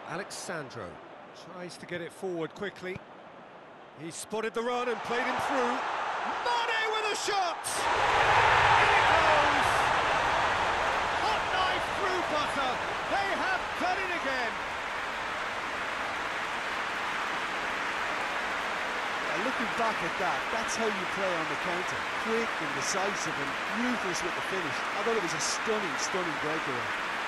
Alexandro tries to get it forward quickly. He spotted the run and played him through. Mane with a shot! In it goes! Hot knife through butter. They have done it again. Looking back at that, that's how you play on the counter. Quick and decisive and ruthless with the finish. I thought it was a stunning breakaway.